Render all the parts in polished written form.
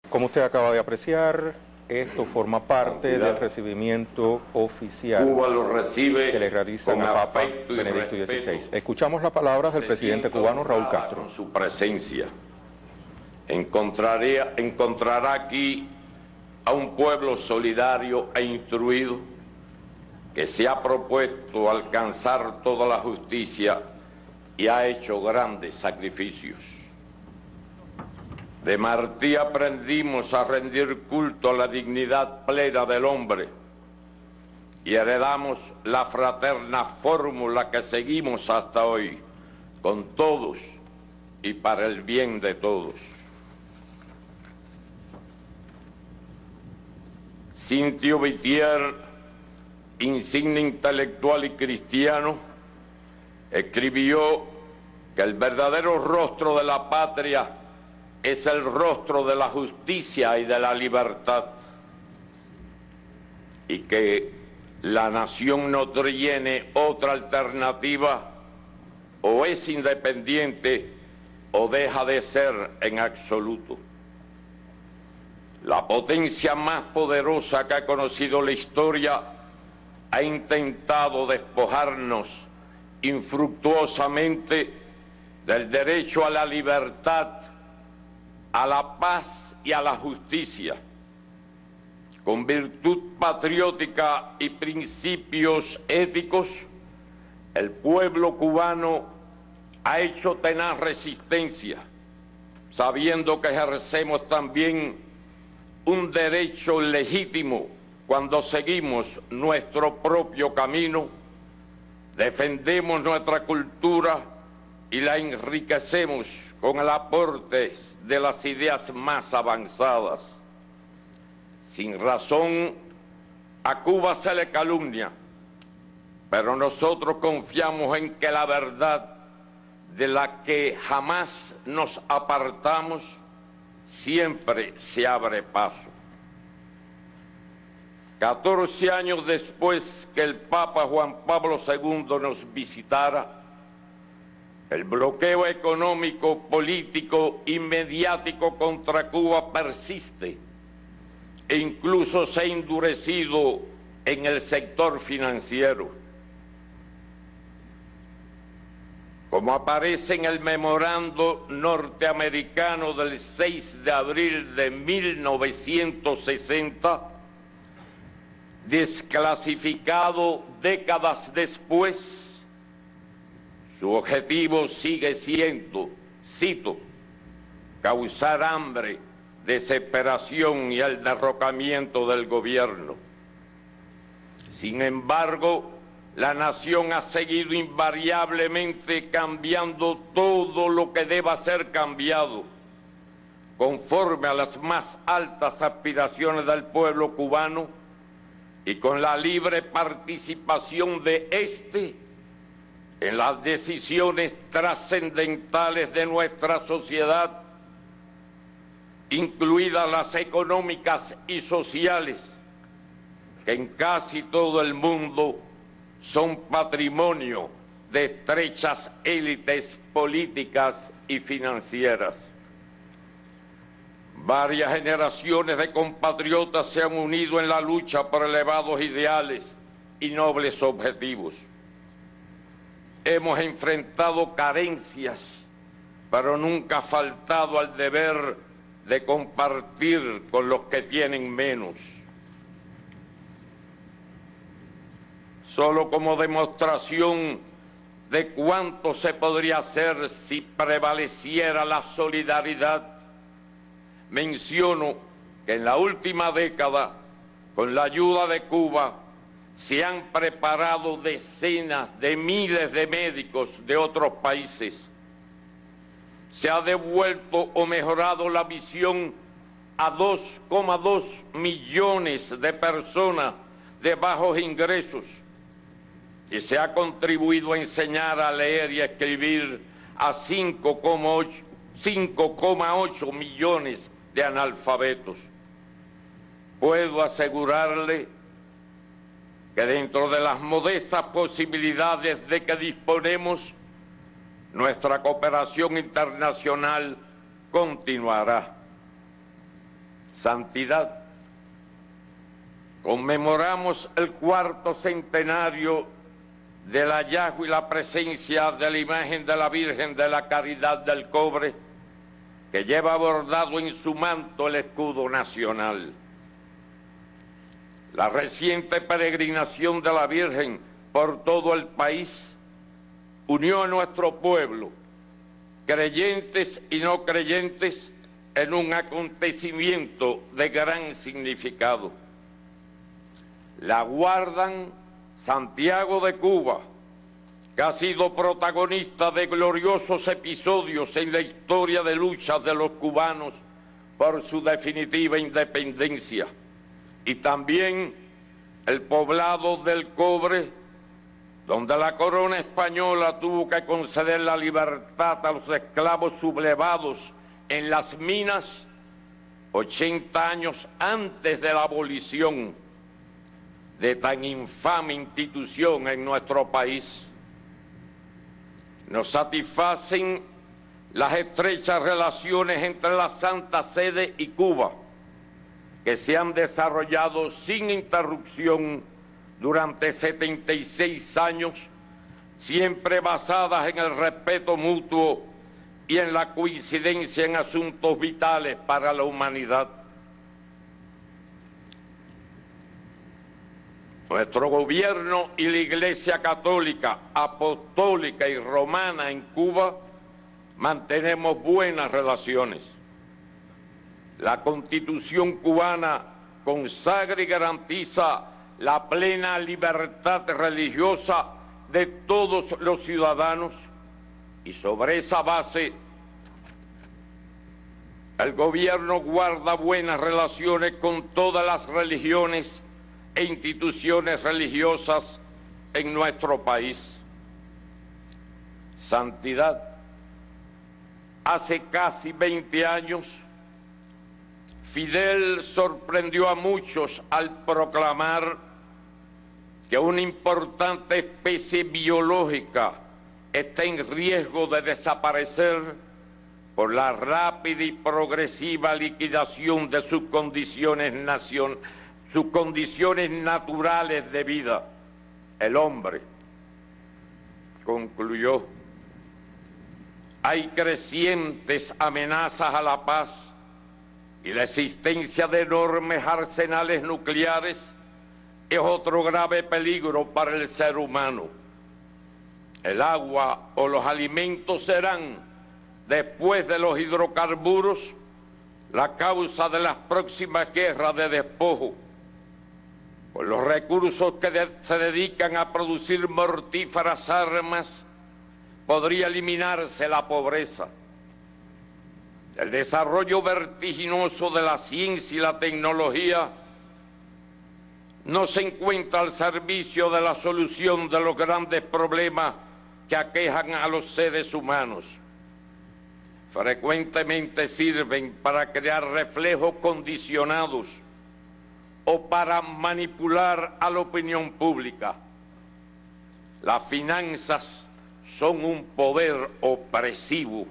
Como usted acaba de apreciar, esto forma parte del recibimiento oficial Cuba lo recibe que le realizan con a Papa afecto y Benedicto respeto. XVI. Escuchamos las palabras del presidente cubano Raúl Castro. Con su presencia encontrará aquí a un pueblo solidario e instruido que se ha propuesto alcanzar toda la justicia y ha hecho grandes sacrificios. De Martí aprendimos a rendir culto a la dignidad plena del hombre y heredamos la fraterna fórmula que seguimos hasta hoy, con todos y para el bien de todos. Cintio Vitier, insigne intelectual y cristiano, escribió que el verdadero rostro de la patria es el rostro de la justicia y de la libertad, y que la nación no tiene otra alternativa, o es independiente o deja de ser en absoluto. La potencia más poderosa que ha conocido la historia ha intentado despojarnos infructuosamente del derecho a la libertad, a la paz y a la justicia. Con virtud patriótica y principios éticos, el pueblo cubano ha hecho tenaz resistencia, sabiendo que ejercemos también un derecho legítimo cuando seguimos nuestro propio camino, defendemos nuestra cultura y la enriquecemos con el aporte de las ideas más avanzadas. Sin razón, a Cuba se le calumnia, pero nosotros confiamos en que la verdad, de la que jamás nos apartamos, siempre se abre paso. 14 años después que el Papa Juan Pablo II nos visitara, el bloqueo económico, político y mediático contra Cuba persiste e incluso se ha endurecido en el sector financiero. Como aparece en el memorando norteamericano del 6 de abril de 1960, desclasificado décadas después, su objetivo sigue siendo, cito, causar hambre, desesperación y el derrocamiento del gobierno. Sin embargo, la nación ha seguido invariablemente cambiando todo lo que deba ser cambiado, conforme a las más altas aspiraciones del pueblo cubano y con la libre participación de éste en las decisiones trascendentales de nuestra sociedad, incluidas las económicas y sociales, que en casi todo el mundo son patrimonio de estrechas élites políticas y financieras. Varias generaciones de compatriotas se han unido en la lucha por elevados ideales y nobles objetivos. Hemos enfrentado carencias, pero nunca faltado al deber de compartir con los que tienen menos. Solo como demostración de cuánto se podría hacer si prevaleciera la solidaridad, menciono que en la última década, con la ayuda de Cuba, se han preparado decenas de miles de médicos de otros países. Se ha devuelto o mejorado la visión a 2,2 millones de personas de bajos ingresos y se ha contribuido a enseñar a leer y a escribir a 5,8 millones de analfabetos. Puedo asegurarle que dentro de las modestas posibilidades de que disponemos, nuestra cooperación internacional continuará. Santidad, conmemoramos el 4º centenario del hallazgo y la presencia de la imagen de la Virgen de la Caridad del Cobre, que lleva bordado en su manto el escudo nacional. La reciente peregrinación de la Virgen por todo el país unió a nuestro pueblo, creyentes y no creyentes, en un acontecimiento de gran significado. La guardan Santiago de Cuba, que ha sido protagonista de gloriosos episodios en la historia de luchas de los cubanos por su definitiva independencia, y también el poblado del Cobre, donde la corona española tuvo que conceder la libertad a los esclavos sublevados en las minas 80 años antes de la abolición de tan infame institución en nuestro país. Nos satisfacen las estrechas relaciones entre la Santa Sede y Cuba, que se han desarrollado sin interrupción durante 76 años, siempre basadas en el respeto mutuo y en la coincidencia en asuntos vitales para la humanidad. Nuestro gobierno y la Iglesia Católica, Apostólica y Romana en Cuba mantenemos buenas relaciones. La Constitución cubana consagra y garantiza la plena libertad religiosa de todos los ciudadanos, y sobre esa base el gobierno guarda buenas relaciones con todas las religiones e instituciones religiosas en nuestro país. Santidad, hace casi 20 años, Fidel sorprendió a muchos al proclamar que una importante especie biológica está en riesgo de desaparecer por la rápida y progresiva liquidación de sus condiciones naturales de vida. El hombre, concluyó, hay crecientes amenazas a la paz y la existencia de enormes arsenales nucleares es otro grave peligro para el ser humano. El agua o los alimentos serán, después de los hidrocarburos, la causa de las próximas guerras de despojo. Con los recursos que se dedican a producir mortíferas armas, podría eliminarse la pobreza. El desarrollo vertiginoso de la ciencia y la tecnología no se encuentra al servicio de la solución de los grandes problemas que aquejan a los seres humanos. Frecuentemente sirven para crear reflejos condicionados o para manipular a la opinión pública. Las finanzas son un poder opresivo.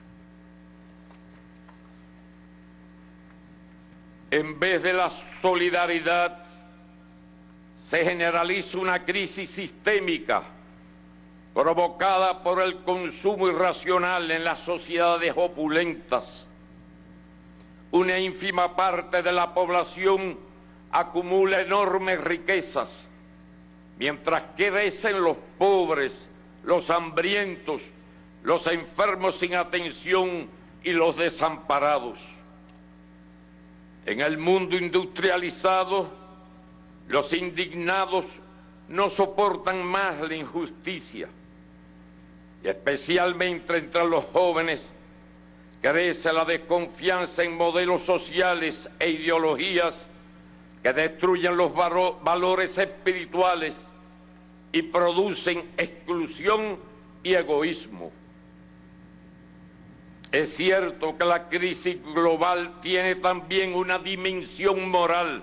En vez de la solidaridad, se generaliza una crisis sistémica provocada por el consumo irracional en las sociedades opulentas. Una ínfima parte de la población acumula enormes riquezas, mientras que crecen los pobres, los hambrientos, los enfermos sin atención y los desamparados. En el mundo industrializado, los indignados no soportan más la injusticia, y especialmente entre los jóvenes crece la desconfianza en modelos sociales e ideologías que destruyen los valores espirituales y producen exclusión y egoísmo. Es cierto que la crisis global tiene también una dimensión moral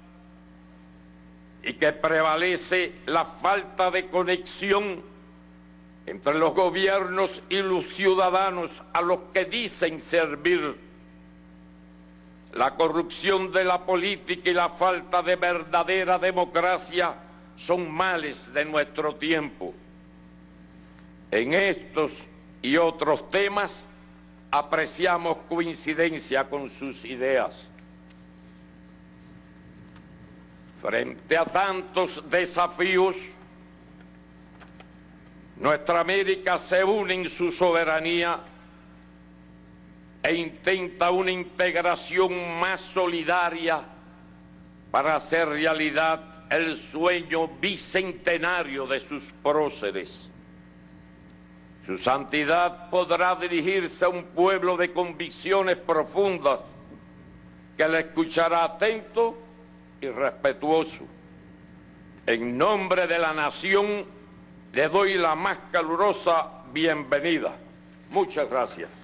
y que prevalece la falta de conexión entre los gobiernos y los ciudadanos a los que dicen servir. la corrupción de la política y la falta de verdadera democracia son males de nuestro tiempo. En estos y otros temas apreciamos coincidencia con sus ideas. Frente a tantos desafíos, nuestra América se une en su soberanía e intenta una integración más solidaria para hacer realidad el sueño bicentenario de sus próceres. Su santidad podrá dirigirse a un pueblo de convicciones profundas que le escuchará atento y respetuoso. En nombre de la nación le doy la más calurosa bienvenida. Muchas gracias.